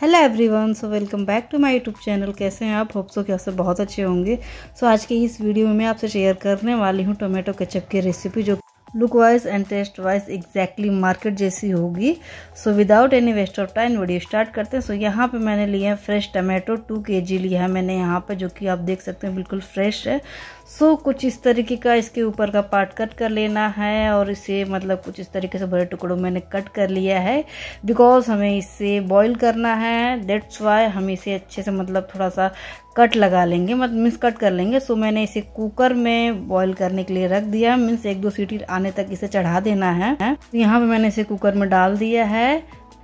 Hello everyone, so welcome back to my YouTube channel. कैसे हैं आप? होप सो कि आप सब बहुत अच्छे होंगे। सो आज की इस वीडियो में मैं आपसे शेयर करने वाली हूँ टोमेटो केचप की रेसिपी, जो look wise and taste wise exactly market जैसी होगी। So without any waste of time video start करते हैं। सो यहाँ पे मैंने लिया है फ्रेश टमाटो 2 kg लिया है मैंने यहाँ पे, जो कि आप देख सकते हैं बिल्कुल फ्रेश है। सो कुछ इस तरीके का इसके ऊपर का पार्ट कट कर लेना है और इसे मतलब कुछ इस तरीके से बड़े टुकड़ों मैंने कट कर लिया है, बिकॉज हमें इसे बॉईल करना है। दैट्स वाई हम इसे अच्छे से मतलब थोड़ा सा कट लगा लेंगे, मतलब मीन्स कट कर लेंगे। सो मैंने इसे कुकर में बॉईल करने के लिए रख दिया, मीन्स 1-2 सीटी आने तक इसे चढ़ा देना है। यहाँ पे मैंने इसे कुकर में डाल दिया है।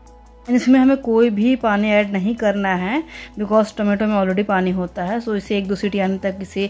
इसमें हमें कोई भी पानी ऐड नहीं करना है, बिकॉज टमाटो में ऑलरेडी पानी होता है। सो इसे 1-2 सीटी आने तक इसे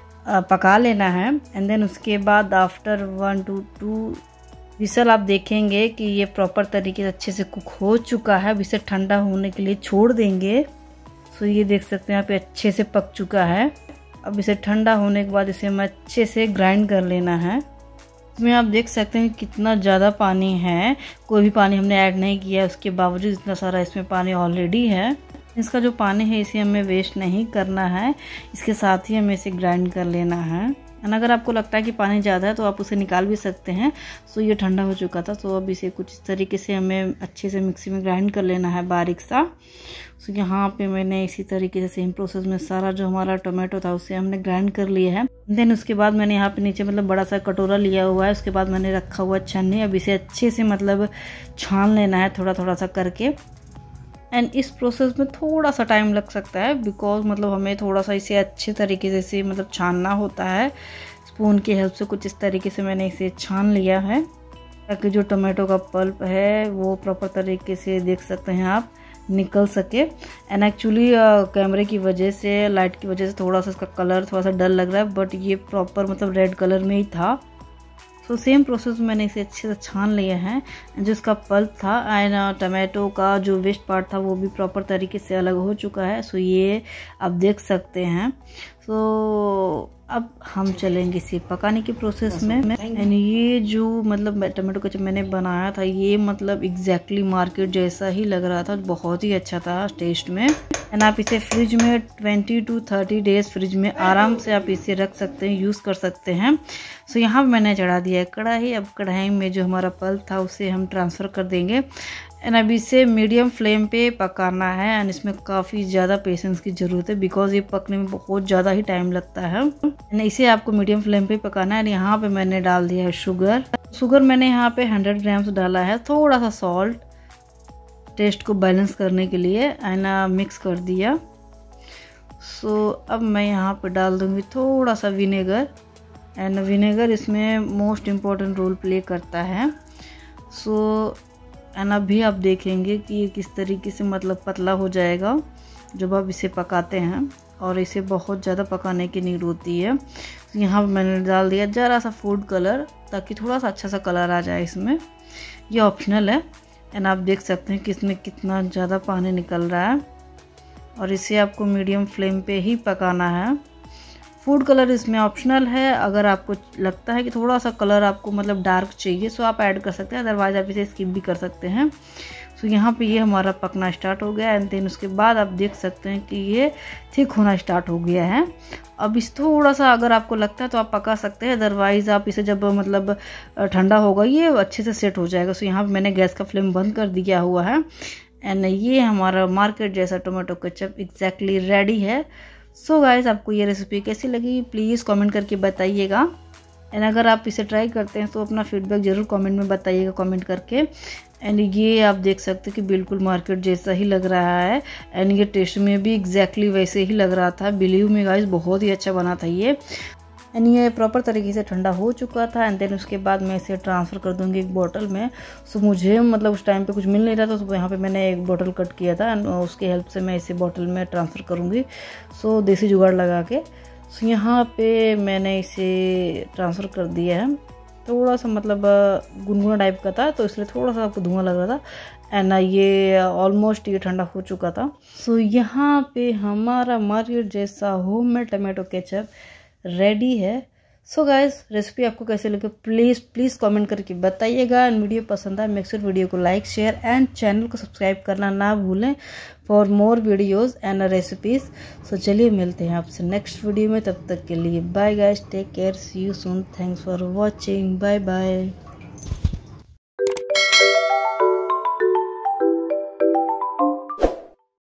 पका लेना है। एंड देन उसके बाद आफ्टर 1 to 2 विसल आप देखेंगे कि ये प्रॉपर तरीके से अच्छे से कुक हो चुका है। अब इसे ठंडा होने के लिए छोड़ देंगे। सो ये देख सकते हैं यहाँ पे अच्छे से पक चुका है। अब इसे ठंडा होने के बाद इसे हमें अच्छे से ग्राइंड कर लेना है। इसमें आप देख सकते हैं कितना ज़्यादा पानी है, कोई भी पानी हमने ऐड नहीं किया, उसके बावजूद इतना सारा इसमें पानी ऑलरेडी है। इसका जो पानी है इसे हमें वेस्ट नहीं करना है, इसके साथ ही हमें इसे ग्राइंड कर लेना है। एंड अगर आपको लगता है कि पानी ज़्यादा है तो आप उसे निकाल भी सकते हैं। सो ये ठंडा हो चुका था, तो अब इसे कुछ इस तरीके से हमें अच्छे से मिक्सी में ग्राइंड कर लेना है बारीक सा। सो यहाँ पे मैंने इसी तरीके से सेम प्रोसेस में सारा जो हमारा टोमेटो था उसे हमने ग्राइंड कर लिया है। देन उसके बाद मैंने यहाँ पे नीचे मतलब बड़ा सा कटोरा लिया हुआ है, उसके बाद मैंने रखा हुआ छन्नी। अब इसे अच्छे से मतलब छान लेना है थोड़ा थोड़ा सा करके। एंड इस प्रोसेस में थोड़ा सा टाइम लग सकता है, बिकॉज मतलब हमें थोड़ा सा इसे अच्छे तरीके से मतलब छानना होता है। स्पून की हेल्प से कुछ इस तरीके से मैंने इसे छान लिया है, ताकि जो टमाटो का पल्प है वो प्रॉपर तरीके से देख सकते हैं आप निकल सके। एंड एक्चुअली कैमरे की वजह से, लाइट की वजह से थोड़ा सा इसका कलर थोड़ा सा डल लग रहा है, बट ये प्रॉपर मतलब रेड कलर में ही था। सो सेम प्रोसेस मैंने इसे अच्छे से छान लिया है। जो इसका पल्प था एंड टमाटो का जो वेस्ट पार्ट था वो भी प्रॉपर तरीके से अलग हो चुका है। सो ये आप देख सकते हैं। सो अब हम चलेंगे इसे पकाने के प्रोसेस में। एंड ये जो मतलब टमाटो केचप मैंने बनाया था ये मतलब एग्जैक्टली मार्केट जैसा ही लग रहा था, बहुत ही अच्छा था टेस्ट में। एंड आप इसे फ्रिज में 20 to 30 डेज फ्रिज में आराम से आप इसे रख सकते हैं, यूज़ कर सकते हैं। सो यहाँ पर मैंने चढ़ा दिया है कढ़ाई। अब कढ़ाई में जो हमारा पल्प था उसे हम ट्रांसफ़र कर देंगे। एंड अब इसे मीडियम फ्लेम पे पकाना है। एंड इसमें काफ़ी ज़्यादा पेशेंस की ज़रूरत है, बिकॉज ये पकने में बहुत ज़्यादा ही टाइम लगता है। एंड इसे आपको मीडियम फ्लेम पे पकाना है। एंड यहाँ पे मैंने डाल दिया है शुगर मैंने यहाँ पे 100 ग्राम्स डाला है। थोड़ा सा सॉल्ट टेस्ट को बैलेंस करने के लिए एंड मिक्स कर दिया। सो अब मैं यहाँ पे डाल दूँगी थोड़ा सा विनेगर। एंड विनेगर इसमें मोस्ट इम्पॉर्टेंट रोल प्ले करता है। सो एंड अभी आप देखेंगे कि ये किस तरीके से मतलब पतला हो जाएगा जब आप इसे पकाते हैं, और इसे बहुत ज़्यादा पकाने की नीड होती है। तो यहाँ पर मैंने डाल दिया ज़रा सा फूड कलर, ताकि थोड़ा सा अच्छा सा कलर आ जाए इसमें। ये ऑप्शनल है। एंड आप देख सकते हैं कि इसमें कितना ज़्यादा पानी निकल रहा है, और इसे आपको मीडियम फ्लेम पे ही पकाना है। फूड कलर इसमें ऑप्शनल है। अगर आपको लगता है कि थोड़ा सा कलर आपको मतलब डार्क चाहिए सो आप ऐड कर सकते हैं, अदरवाइज आप इसे स्किप भी कर सकते हैं। सो यहाँ पे ये हमारा पकना स्टार्ट हो गया। एंड देन उसके बाद आप देख सकते हैं कि ये थिक होना स्टार्ट हो गया है। अब इस थोड़ा सा अगर आपको लगता है तो आप पका सकते हैं, अदरवाइज आप इसे जब मतलब ठंडा होगा ये अच्छे से सेट हो जाएगा। सो यहाँ पर मैंने गैस का फ्लेम बंद कर दिया हुआ है। एंड ये हमारा मार्केट जैसा टोमेटो केचप एग्जैक्टली रेडी है। सो गाइस, आपको ये रेसिपी कैसी लगी प्लीज़ कमेंट करके बताइएगा। एंड अगर आप इसे ट्राई करते हैं तो अपना फीडबैक ज़रूर कमेंट में बताइएगा कमेंट करके। एंड ये आप देख सकते हैं कि बिल्कुल मार्केट जैसा ही लग रहा है। एंड ये टेस्ट में भी एग्जैक्टली वैसे ही लग रहा था। बिलीव मी गाइस, बहुत ही अच्छा बना था ये। एंड ये प्रॉपर तरीके से ठंडा हो चुका था। एंड देन उसके बाद मैं इसे ट्रांसफ़र कर दूंगी एक बोतल में। सो मुझे मतलब उस टाइम पे कुछ मिल नहीं रहा था, तो यहाँ पे मैंने एक बोतल कट किया था एंड उसकी हेल्प से मैं इसे बोतल में ट्रांसफ़र करूँगी। सो देसी जुगाड़ लगा के। सो यहाँ पे मैंने इसे ट्रांसफ़र कर दिया है। थोड़ा सा मतलब गुनगुना टाइप का था, तो इसलिए थोड़ा सा आपको धुआं लग रहा था। एंड ये ऑलमोस्ट ये ठंडा हो चुका था। सो यहाँ पे हमारा मार्केट जैसा होममेड टमाटो केचप रेडी है। सो गाइस, रेसिपी आपको कैसे लगे प्लीज़ कमेंट करके बताइएगा। एंड वीडियो पसंद आए मेक श्योर वीडियो को लाइक शेयर एंड चैनल को सब्सक्राइब करना ना भूलें for more videos and recipes. So चलिए मिलते हैं आपसे नेक्स्ट वीडियो में, तब तक के लिए bye guys, take care, see you soon, thanks for watching, bye bye.